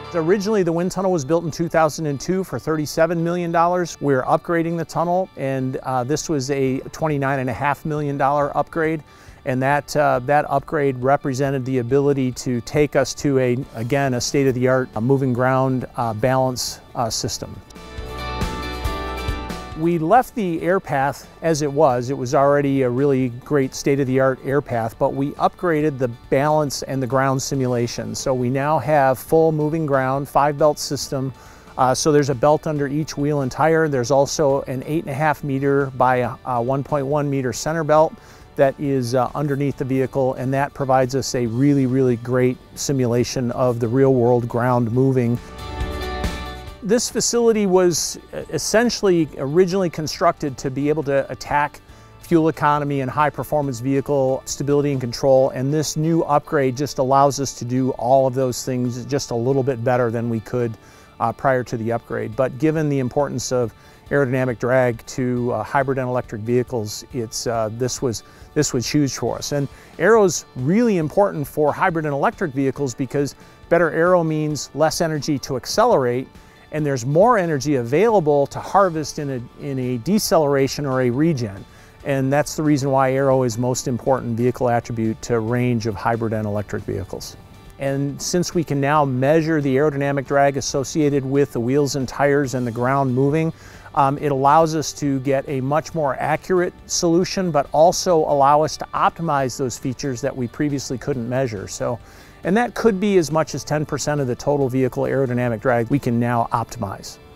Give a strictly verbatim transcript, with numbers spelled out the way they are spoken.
Originally, the wind tunnel was built in two thousand two for thirty-seven million dollars. We're upgrading the tunnel, and uh, this was a twenty-nine point five million dollar upgrade. And that, uh, that upgrade represented the ability to take us to, a, again, a state-of-the-art a moving ground uh, balance uh, system. We left the air path as it was. It was already a really great state-of-the-art air path, but we upgraded the balance and the ground simulation. So we now have full moving ground, five belt system. Uh, so there's a belt under each wheel and tire. There's also an eight and a half meter by a, a one point one meter center belt that is uh, underneath the vehicle, and that provides us a really, really great simulation of the real world ground moving. This facility was essentially originally constructed to be able to attack fuel economy and high performance vehicle stability and control, and this new upgrade just allows us to do all of those things just a little bit better than we could uh, prior to the upgrade. But given the importance of aerodynamic drag to uh, hybrid and electric vehicles, it's, uh, this, was, this was huge for us. And aero's really important for hybrid and electric vehicles because better aero means less energy to accelerate, and there's more energy available to harvest in a, in a deceleration or a regen. And that's the reason why aero is most important vehicle attribute to range of hybrid and electric vehicles. And since we can now measure the aerodynamic drag associated with the wheels and tires and the ground moving, um, it allows us to get a much more accurate solution, but also allow us to optimize those features that we previously couldn't measure. So, and that could be as much as ten percent of the total vehicle aerodynamic drag we can now optimize.